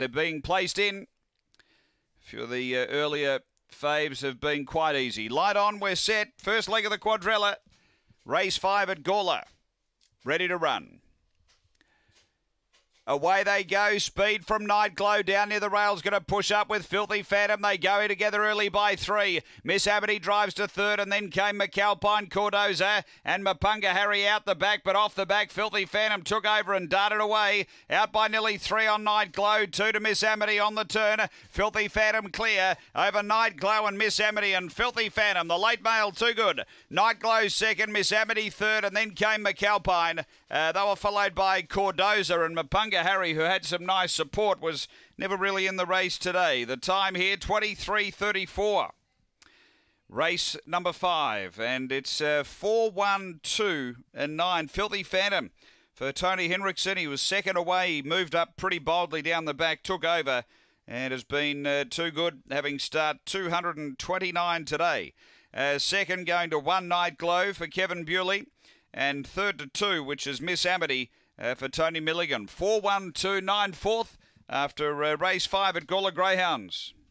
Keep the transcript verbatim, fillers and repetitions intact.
they're being placed in. A few of the uh, earlier faves have been quite easy. Light on, we're set. First leg of the quadrella. Race five at Gawler. Ready to run. Away they go. Speed from Night Glow down near the rails. Going to push up with Filthy Phantom. They go together early by three. Miss Amity drives to third, and then came McAlpine, Cordoza, and Mapunga Harry out the back, but off the back, Filthy Phantom took over and darted away. Out by nearly three on Night Glow. Two to Miss Amity on the turn. Filthy Phantom clear over Night Glow and Miss Amity and Filthy Phantom. The late mail too good. Night Glow second, Miss Amity third, and then came McAlpine. Uh, they were followed by Cordoza, and Mapunga Harry, who had some nice support, was never really in the race today. The time here, twenty-three thirty-four. Race number five, and it's uh, four, one, two, and nine. Filthy Phantom for Tony Henriksen. He was second away. He moved up pretty boldly down the back, took over, and has been uh, too good, having start two hundred twenty-nine today. Uh, second going to One Night Glow for Kevin Bewley. And third to two, which is Miss Amity uh, for Tony Milligan. four, one, two, nine, fourth after uh, race five at Gawler Greyhounds.